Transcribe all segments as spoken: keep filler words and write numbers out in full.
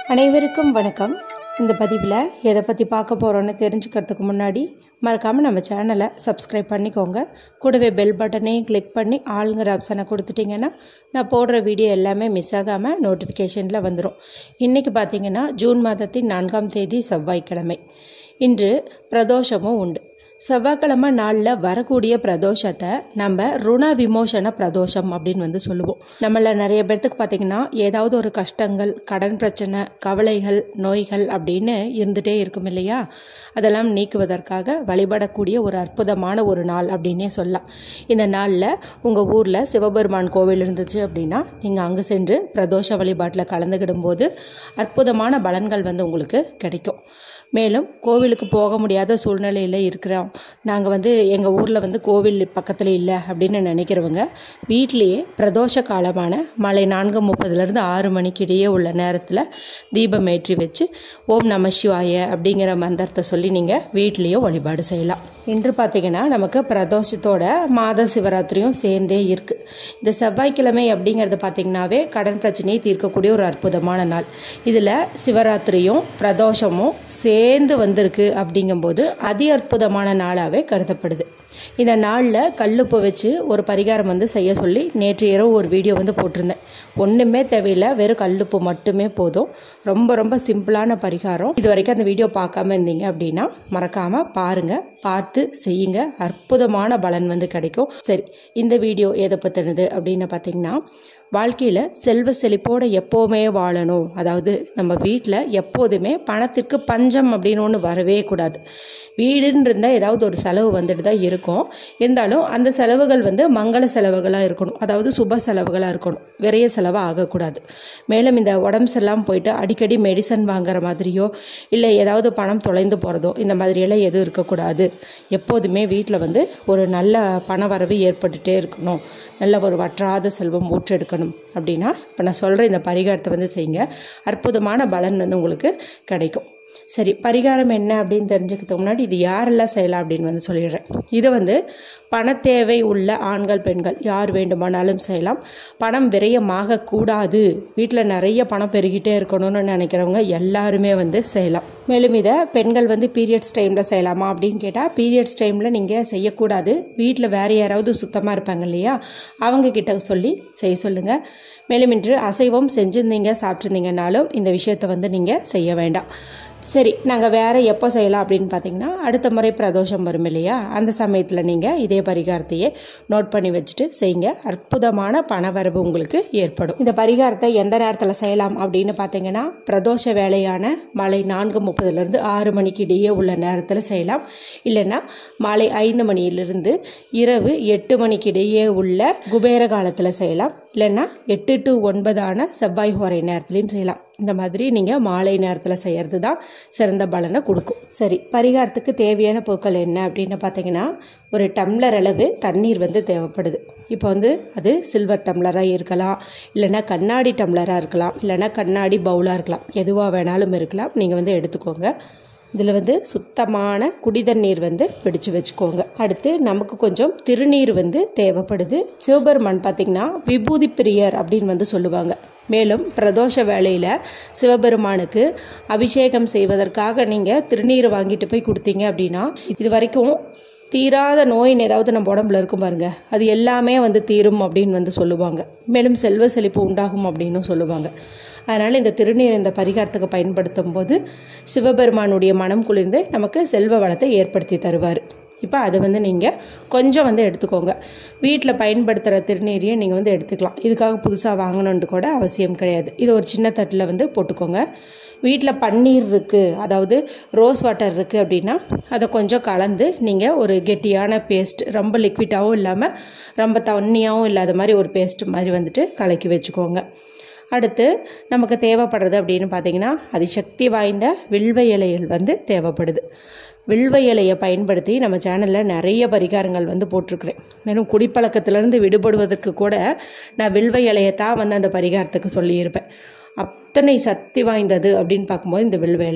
அனைவருக்கும் வணக்கம். இந்த பதிவில் எதை பற்றி பார்க்க போகிறோன்னு தெரிஞ்சுக்கிறதுக்கு முன்னாடி மறக்காமல் நம்ம சேனலை சப்ஸ்கிரைப் பண்ணிக்கோங்க. கூடவே பெல் பட்டனையும் கிளிக் பண்ணி ஆளுங்கிற ஆப்ஷனை கொடுத்துட்டிங்கன்னா நான் போடுற வீடியோ எல்லாமே மிஸ் ஆகாமல் நோட்டிஃபிகேஷனில் வந்துடும். இன்றைக்கி பார்த்திங்கன்னா ஜூன் மாதத்தின் நான்காம் தேதி செவ்வாய்க்கிழமை. இன்று பிரதோஷமும் உண்டு. செவ்வாய்க்கிழமை நாளில் வரக்கூடிய பிரதோஷத்தை நம்ம ருண விமோசன பிரதோஷம் அப்படின்னு வந்து சொல்லுவோம். நம்மள நிறைய பேர்த்துக்கு பார்த்திங்கன்னா ஏதாவது ஒரு கஷ்டங்கள், கடன் பிரச்சனை, கவலைகள், நோய்கள் அப்படின்னு இருந்துகிட்டே இருக்கும் இல்லையா? அதெல்லாம் நீக்குவதற்காக வழிபடக்கூடிய ஒரு அற்புதமான ஒரு நாள் அப்படின்னே சொல்லலாம். இந்த நாளில் உங்கள் ஊரில் சிவபெருமான் கோவில் இருந்துச்சு அப்படின்னா நீங்கள் அங்கே சென்று பிரதோஷ வழிபாட்டில் கலந்துக்கிடும் போது அற்புதமான பலன்கள் வந்து உங்களுக்கு கிடைக்கும். மேலும் கோவிலுக்கு போக முடியாத சூழ்நிலையில் இருக்கிறோம், நாங்கள் வந்து எங்கள் ஊரில் வந்து கோவில் பக்கத்தில் இல்லை அப்படின்னு நினைக்கிறவங்க வீட்லேயே பிரதோஷ காலமான மாலை நான்கு முப்பதுலேருந்து ஆறு மணிக்கு இடையே உள்ள நேரத்தில் தீபம் ஏற்றி வச்சு ஓம் நம சிவாய அப்படிங்கிற மந்திரத்தை சொல்லி நீங்கள் வீட்லேயே வழிபாடு செய்யலாம். இன்று பார்த்திங்கன்னா நமக்கு பிரதோஷத்தோட மாத சிவராத்திரியும் சேர்ந்தே இருக்குது. இந்த செவ்வாய்க்கிழமை அப்படிங்கிறது பார்த்திங்கனாவே கடன் பிரச்சனையை தீர்க்கக்கூடிய ஒரு அற்புதமான நாள். இதில் சிவராத்திரியும் பிரதோஷமும் சேர்ந்து வந்திருக்கு அப்படிங்கும்போது அதி அற்புதமான நாளாகவே கருதப்படுது. இந்த நாளில் கல்லுப்பு வச்சு ஒரு பரிகாரம் வந்து செய்ய சொல்லி நேற்று இரவு ஒரு வீடியோ வந்து போட்டிருந்தேன். ஒன்றுமே தேவையில்லை, வெறும் கல்லுப்பு மட்டுமே போதும். ரொம்ப ரொம்ப சிம்பிளான பரிகாரம். இது வரைக்கும் அந்த வீடியோ பார்க்காம இருந்தீங்க அப்படின்னா மறக்காமல் பாருங்கள், பார்த்து செய்யுங்க. அற்புதமான பலன் வந்து கிடைக்கும். சரி, இந்த வீடியோ எதை பற்றினது அப்படின்னு பார்த்தீங்கன்னா, வாழ்க்கையில் செல்வ செழிப்போடு எப்போவுமே வாழணும். அதாவது நம்ம வீட்டில் எப்போதுமே பணத்திற்கு பஞ்சம் அப்படின்னு ஒன்று வரவே கூடாது. வீடுன்னு இருந்தால் ஏதாவது ஒரு செலவு வந்துட்டு தான் இருக்கும். இருந்தாலும் அந்த செலவுகள் வந்து மங்கள செலவுகளாக இருக்கணும், அதாவது சுப செலவுகளாக இருக்கணும், விரைய செலவாக ஆகக்கூடாது. மேலும் இந்த உடம்பு சரியில்லாமல் போயிட்டு அடிக்கடி மெடிசன் வாங்குற மாதிரியோ இல்லை ஏதாவது பணம் தொலைந்து போகிறதோ இந்த மாதிரியெல்லாம் எதுவும் இருக்கக்கூடாது. எப்போதுமே வீட்டில் வந்து ஒரு நல்ல பண வரவு ஏற்பட்டுகிட்டே இருக்கணும், நல்ல ஒரு வற்றாத செல்வம் ஊற்றெடுக்கணும். அப்படின்னா இப்போ நான் சொல்கிற இந்த பரிகாரத்தை வந்து செய்யுங்க. அற்புதமான பலன் வந்து உங்களுக்கு கிடைக்கும். சரி, பரிகாரம் என்ன அப்படின்னு தெரிஞ்சுக்கிறதுக்கு முன்னாடி இது யாரெல்லாம் செய்யலாம் அப்படின்னு வந்து சொல்லிடுறேன். இதை வந்து பண தேவை உள்ள ஆண்கள், பெண்கள் யார் வேண்டுமானாலும் செய்யலாம். பணம் விரயமாக கூடாது, வீட்டில் நிறைய பணம் பெருகிட்டே இருக்கணும்னு நினைக்கிறவங்க எல்லாருமே வந்து செய்யலாம். மேலும் இதை பெண்கள் வந்து பீரியட்ஸ் டைமில் செய்யலாமா அப்படின்னு கேட்டால் பீரியட்ஸ் டைமில் நீங்கள் செய்யக்கூடாது. வீட்டில் வேறு யாராவது சுத்தமாக இருப்பாங்க இல்லையா, அவங்க கிட்ட சொல்லி செய்ய சொல்லுங்கள். மேலும் இன்று அசைவம் செஞ்சுருந்தீங்க, சாப்பிட்ருந்தீங்கன்னாலும் இந்த விஷயத்தை வந்து நீங்கள் செய்ய வேண்டாம். சரி, நாங்கள் வேறு எப்போ செய்யலாம் அப்படின்னு பார்த்தீங்கன்னா, அடுத்த முறை பிரதோஷம் வரும் இல்லையா, அந்த சமயத்தில் நீங்கள் இதே பரிகாரத்தையே நோட் பண்ணி வச்சுட்டு செய்யுங்க. அற்புதமான பணவரவு உங்களுக்கு ஏற்படும். இந்த பரிகாரத்தை எந்த நேரத்தில் செய்யலாம் அப்படின்னு பார்த்தீங்கன்னா, பிரதோஷ வேலையான மாலை நான்கு முப்பதுலேருந்து ஆறு மணிக்கு இடையே உள்ள நேரத்தில் செய்யலாம். இல்லைன்னா மாலை ஐந்து மணியிலிருந்து இரவு எட்டு மணிக்கு இடையே உள்ள குபேர காலத்தில் செய்யலாம். இல்லைன்னா எட்டு டு ஒன்பதான செவ்வாய் ஹோரை நேரத்துலையும் செய்யலாம். இந்த மாதிரி நீங்கள் மாலை நேரத்தில் செய்கிறது தான் சிறந்த பலனை கொடுக்கும். சரி, பரிகாரத்துக்கு தேவையான பொருட்கள் என்ன அப்படின்னு பார்த்தீங்கன்னா, ஒரு டம்ளர் அளவு தண்ணீர் வந்து தேவைப்படுது. இப்போ வந்து அது சில்வர் டம்ளராக இருக்கலாம், இல்லைன்னா கண்ணாடி டம்ளராக இருக்கலாம், இல்லைன்னா கண்ணாடி பவுலாக இருக்கலாம், எதுவாக வேணாலும் இருக்கலாம். நீங்கள் வந்து எடுத்துக்கோங்க. இதில் வந்து சுத்தமான குடிதண்ணீர் வந்து பிடிச்சு வச்சுக்கோங்க. அடுத்து நமக்கு கொஞ்சம் திருநீர் வந்து தேவைப்படுது. சிவபெருமான் பார்த்திங்கன்னா விபூதி பிரியர் அப்படின்னு வந்து சொல்லுவாங்க. மேலும் பிரதோஷ வேளையில் சிவபெருமானுக்கு அபிஷேகம் செய்வதற்காக நீங்கள் திருநீர் வாங்கிட்டு போய் கொடுத்தீங்க அப்படின்னா, இது வரைக்கும் தீராத நோயின் ஏதாவது நம்ம உடம்புல இருக்கும் பாருங்க, அது எல்லாமே வந்து தீரும் அப்படின்னு வந்து சொல்லுவாங்க. மேலும் செல்வ செழிப்பு உண்டாகும் அப்படின்னு சொல்லுவாங்க. அதனால் இந்த திருநீர் இந்த பரிகாரத்துக்கு பயன்படுத்தும் போது சிவபெருமானுடைய மனம் குளிர்ந்து நமக்கு செல்வ வளத்தை ஏற்படுத்தி தருவார். இப்போ அதை வந்து நீங்கள் கொஞ்சம் வந்து எடுத்துக்கோங்க. வீட்டில் பயன்படுத்துகிற திருநீரையே நீங்கள் வந்து எடுத்துக்கலாம். இதுக்காக புதுசாக வாங்கணுன்ட்டு கூட அவசியம் கிடையாது. இது ஒரு சின்ன தட்டில் வந்து போட்டுக்கோங்க. வீட்டில் பன்னீர் இருக்குது, அதாவது ரோஸ் வாட்டர் இருக்குது அப்படின்னா அதை கொஞ்சம் கலந்து நீங்கள் ஒரு கெட்டியான பேஸ்ட், ரொம்ப லிக்விட்டாகவும் இல்லாமல் ரொம்ப தண்ணியாகவும் இல்லாத மாதிரி ஒரு பேஸ்ட் மாதிரி வந்துட்டு கலக்கி வச்சுக்கோங்க. அடுத்து நமக்கு தேவைப்படுறது அப்படின்னு பார்த்தீங்கன்னா, அதிசக்தி வாய்ந்த வில்வ இலைகள் வந்து தேவைப்படுது. வில்வ இலையை பயன்படுத்தி நம்ம சேனலில் நிறைய பரிகாரங்கள் வந்து போட்டிருக்கிறேன். மேலும் குடிப்பழக்கத்திலேருந்து விடுபடுவதற்கு கூட நான் வில்வ இலையை தான் வந்து அந்த பரிகாரத்துக்கு சொல்லியிருப்பேன். அத்தனை சக்தி வாய்ந்தது அப்படின்னு பார்க்கும்போது இந்த வில்வ இலை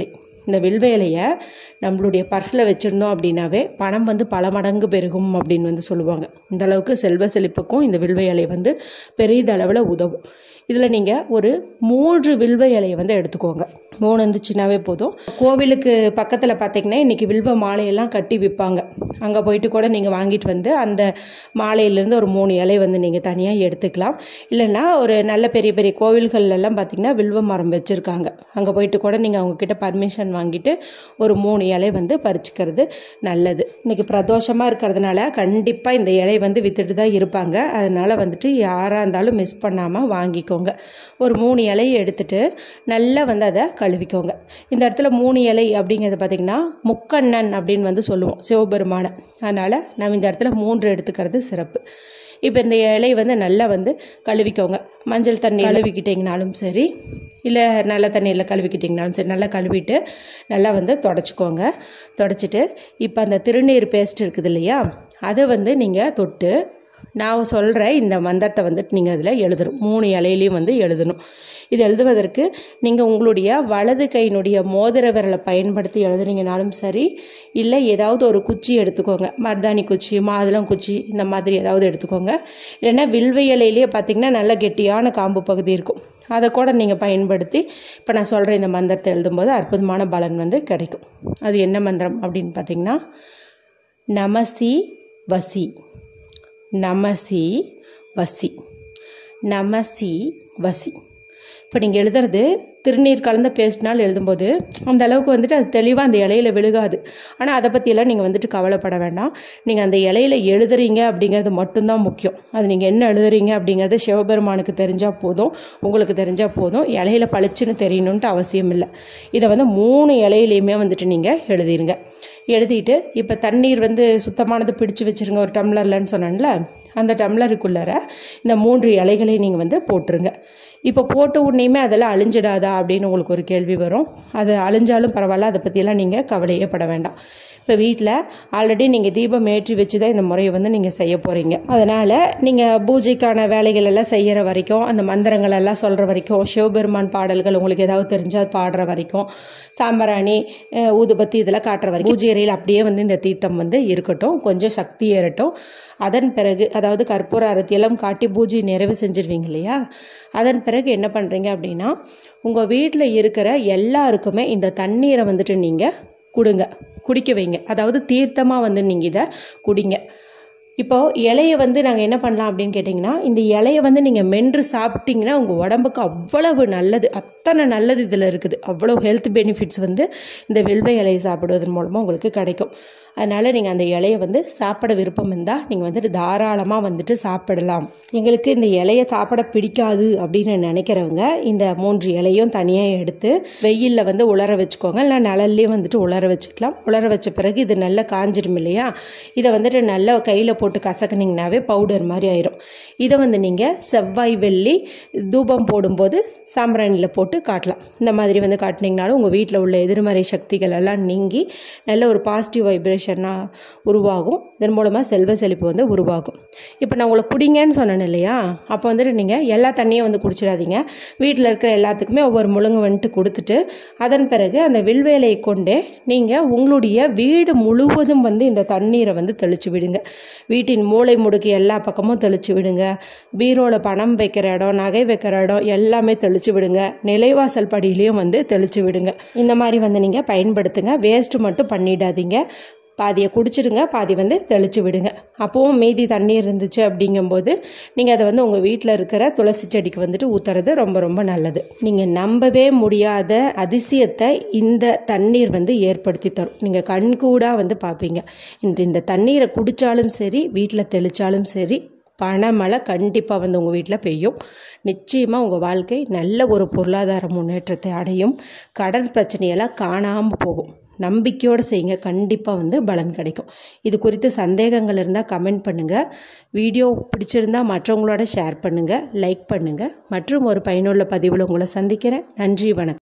இந்த வில்வ இலையை நம்மளுடைய பர்ஸில் வச்சுருந்தோம் அப்படின்னாவே பணம் வந்து பல மடங்கு பெருகும் அப்படின்னு வந்து சொல்லுவாங்க. இந்த அளவுக்கு செல்வ செழிப்புக்கும் இந்த வில்வ இலை வந்து பெரிதளவில் உதவும். இதில் நீங்கள் ஒரு மூன்று வில்வ இலையை வந்து எடுத்துக்கோங்க. மூணு இருந்துச்சுன்னாவே போதும். கோவிலுக்கு பக்கத்தில் பார்த்தீங்கன்னா இன்றைக்கி வில்வ மாலையெல்லாம் கட்டி விற்பாங்க. அங்கே போயிட்டு கூட நீங்கள் வாங்கிட்டு வந்து அந்த மாலையிலேருந்து ஒரு மூணு இலை வந்து நீங்கள் தனியாக எடுத்துக்கலாம். இல்லைன்னா ஒரு நல்ல பெரிய பெரிய கோவில்கள்லாம் பார்த்திங்கன்னா வில்வ மரம் வச்சுருக்காங்க. அங்கே போயிட்டு கூட நீங்கள் அவங்கக்கிட்ட பர்மிஷன் வாங்கிட்டு ஒரு மூணு இலை வந்து பறிச்சுக்கிறது நல்லது. இன்றைக்கி பிரதோஷமாக இருக்கிறதுனால கண்டிப்பாக இந்த இலை வந்து விற்றுட்டு தான் இருப்பாங்க. அதனால் வந்துட்டு யாராக இருந்தாலும் மிஸ் பண்ணாமல் வாங்கிக்கோங்க. ஒரு மூணு இலையை எடுத்துட்டு நல்லா வந்து அதை கழுவிக்கோங்க. இந்த இடத்துல மூணு இலை அப்படிங்கிறது பார்த்திங்கன்னா முக்கண்ணன் அப்படின்னு வந்து சொல்லுவோம் சிவபெருமான. அதனால் நம்ம இந்த இடத்துல மூன்று எடுத்துக்கிறது சிறப்பு. இப்போ இந்த இலை வந்து நல்லா வந்து கழுவிக்கோங்க. மஞ்சள் தண்ணி கழுவிக்கிட்டிங்கனாலும் சரி, இல்லை நல்ல தண்ணியில் கழுவிக்கிட்டிங்கனாலும் சரி, நல்லா கழுவிட்டு நல்லா வந்து தொடச்சிக்கோங்க. தொடச்சிட்டு இப்போ அந்த திருநீர் பேஸ்ட் இருக்குது இல்லையா, அதை வந்து நீங்கள் தொட்டு நான் சொல்கிற இந்த மந்திரத்தை வந்துட்டு நீங்கள் அதில் எழுதணும். மூணு இலையிலையும் வந்து எழுதணும். இது எழுதுவதற்கு நீங்கள் உங்களுடைய வலது கையினுடைய மோதிர விரலை பயன்படுத்தி எழுதுனீங்கனாலும் சரி, இல்லை ஏதாவது ஒரு குச்சி எடுத்துக்கோங்க. மருதாணி குச்சி, மாதுளம் குச்சி, இந்த மாதிரி ஏதாவது எடுத்துக்கோங்க. இல்லைன்னா வில்வ இலையிலேயே பார்த்திங்கன்னா நல்ல கெட்டியான காம்பு பகுதி இருக்கும். அதை கூட நீங்கள் பயன்படுத்தி இப்போ நான் சொல்கிற இந்த மந்திரத்தை எழுதும்போது அற்புதமான பலன் வந்து கிடைக்கும். அது என்ன மந்திரம் அப்படின்னு பார்த்திங்கன்னா நமசி வசி, நமசி வசி, நமசி வசி. இப்போ நீங்கள் எழுதுறது திருநீர் கலந்த பேஸ்ட்னால் எழுதும்போது அந்த அளவுக்கு வந்துட்டு அது தெளிவாக அந்த இலையில் விழுகாது. ஆனால் அதை பற்றியெல்லாம் நீங்கள் வந்துட்டு கவலைப்பட வேண்டாம். நீங்கள் அந்த இலையில் எழுதுறீங்க அப்படிங்கிறது மட்டும்தான் முக்கியம். அது நீங்கள் என்ன எழுதுறீங்க அப்படிங்கிறது சிவபெருமானுக்கு தெரிஞ்சால் போதும், உங்களுக்கு தெரிஞ்சால் போதும். இலையில பளிச்சுன்னு தெரியணுன்ட்டு அவசியம் இல்லை. இதை வந்து மூணு இலையிலையுமே வந்துட்டு நீங்கள் எழுதிருங்க. எழுதிட்டு இப்போ தண்ணீர் வந்து சுத்தமானது பிடிச்சி வச்சுருங்க. ஒரு டம்ளர்லன்னு சொன்னேன்ல, அந்த டம்ளருக்குள்ளார இந்த மூன்று இலைகளையும் நீங்கள் வந்து போட்டுருங்க. இப்போ போட்ட உடனேயுமே அதெல்லாம் அழிஞ்சிடாதா அப்படின்னு உங்களுக்கு ஒரு கேள்வி வரும். அது அழிஞ்சாலும் பரவாயில்ல, அதை பற்றியெல்லாம் நீங்கள் கவலையே பட வேண்டாம். இப்போ வீட்டில் ஆல்ரெடி நீங்கள் தீபம் ஏற்றி வச்சு தான் இந்த முறையை வந்து நீங்கள் செய்ய போகிறீங்க. அதனால் நீங்கள் பூஜைக்கான வேலைகள் எல்லாம் செய்கிற வரைக்கும், அந்த மந்திரங்கள் எல்லாம் சொல்கிற வரைக்கும், சிவபெருமான் பாடல்கள் உங்களுக்கு ஏதாவது தெரிஞ்சால் பாடுற வரைக்கும், சாம்பிராணி ஊதுபத்தி இதெல்லாம் காட்டுற வரைக்கும் பூஜை அறையில் அப்படியே வந்து இந்த தீர்த்தம் வந்து இருக்கட்டும். கொஞ்சம் சக்தி ஏறட்டும். அதன் பிறகு அதாவது கற்பூர அரத்தியெல்லாம் காட்டி பூஜை நிறைவு செஞ்சிருவீங்க இல்லையா, அதன் பிறகு என்ன பண்ணுறீங்க அப்படின்னா உங்கள் வீட்டில் இருக்கிற எல்லாருக்குமே இந்த தண்ணீரை வந்துட்டு நீங்கள் கொடுங்க, குடிக்க வைங்க. அதாவது தீர்த்தமாக வந்து நீங்கள் இதை குடிங்க. இப்போது இலையை வந்து நாங்கள் என்ன பண்ணலாம் அப்படின்னு கேட்டிங்கன்னா, இந்த இலையை வந்து நீங்கள் மென்று சாப்பிட்டிங்கன்னா உங்கள் உடம்புக்கு அவ்வளவு நல்லது, அத்தனை நல்லது இதில் இருக்குது. அவ்வளோ ஹெல்த் பெனிஃபிட்ஸ் வந்து இந்த வில்வ இலையை சாப்பிடுவதன் மூலமாக உங்களுக்கு கிடைக்கும். அதனால் நீங்கள் அந்த இலையை வந்து சாப்பிட விருப்பம் இருந்தால் நீங்கள் வந்துட்டு தாராளமாக வந்துட்டு சாப்பிடலாம். எங்களுக்கு இந்த இலையை சாப்பிட பிடிக்காது அப்படின்னு நினைக்கிறவங்க இந்த மூன்று இலையும் தனியாக எடுத்து வெயிலில் வந்து உலர வச்சுக்கோங்க. இல்லை நிழல்லையும் வந்துட்டு உலர வச்சுக்கலாம். உலர வச்ச பிறகு இது நல்லா காஞ்சிடும் இல்லையா, இதை வந்துட்டு நல்லா கையில் போட்டு கசக்குனிங்கனாவே பவுடர் மாதிரி ஆயிரும். இதை வந்து நீங்கள் செவ்வாய் வெள்ளி தூபம் போடும்போது சாம்பிராணியில் போட்டு காட்டலாம். இந்த மாதிரி வந்து காட்டினீங்கனாலும் உங்கள் வீட்டில் உள்ள எதிர்மறை சக்திகள் எல்லாம் நீங்கி நல்ல ஒரு பாசிட்டிவ் வைப்ரேஷனாக உருவாகும். இதன் மூலமாக செல்வ செழிப்பு வந்து உருவாகும். இப்போ நான் உங்களை குடிங்கன்னு சொன்னேன் இல்லையா, அப்போ வந்துட்டு நீங்கள் எல்லா தண்ணியும் வந்து குடிச்சிடாதீங்க. வீட்டில் இருக்கிற எல்லாத்துக்குமே ஒவ்வொரு முழுங்கு வந்துட்டு கொடுத்துட்டு அதன் பிறகு அந்த வில்வேலையை கொண்டே நீங்கள் உங்களுடைய வீடு முழுவதும் வந்து இந்த தண்ணீரை வந்து தெளித்து விடுங்க. வீட்டின் மூளை முடுக்கு எல்லா பக்கமும் தெளித்து விடுங்க. பீரோவில் பணம் வைக்கிற இடம், நகை வைக்கிற இடம் எல்லாமே தெளித்து விடுங்க. நிலைவாசல் படியிலையும் வந்து தெளித்து விடுங்க. இந்த மாதிரி வந்து நீங்கள் பயன்படுத்துங்க. வேஸ்ட்டு மட்டும் பண்ணிடாதீங்க. பாதியை குடிச்சிடுங்க, பாதி வந்து தெளித்து விடுங்க. அப்போவும் மீதி தண்ணீர் இருந்துச்சு அப்படிங்கும்போது நீங்கள் அதை வந்து உங்கள் வீட்டில் இருக்கிற துளசி செடிக்கு வந்துட்டு ஊற்றுறது ரொம்ப ரொம்ப நல்லது. நீங்கள் நம்பவே முடியாத அதிசயத்தை இந்த தண்ணீர் வந்து ஏற்படுத்தி தரும். நீங்கள் கண்கூடாக வந்து பார்ப்பீங்க. இந்த இந்த தண்ணீரை குடித்தாலும் சரி, வீட்டில் தெளித்தாலும் சரி, பணமழை கண்டிப்பாக வந்து உங்கள் வீட்டில் பெய்யும். நிச்சயமாக உங்கள் வாழ்க்கை நல்ல ஒரு பொருளாதார முன்னேற்றத்தை அடையும். கடன் பிரச்சனையெல்லாம் காணாமல் போகும். நம்பிக்கையோடு செய்யுங்க, கண்டிப்பாக வந்து பலன் கிடைக்கும். இது குறித்து சந்தேகங்கள் இருந்தால் கமெண்ட் பண்ணுங்கள். வீடியோ பிடிச்சிருந்தால் மற்றவங்களோட ஷேர் பண்ணுங்கள், லைக் பண்ணுங்கள். மற்றும் ஒரு பயனுள்ள பதிவில் உங்களை சந்திக்கிறேன். நன்றி, வணக்கம்.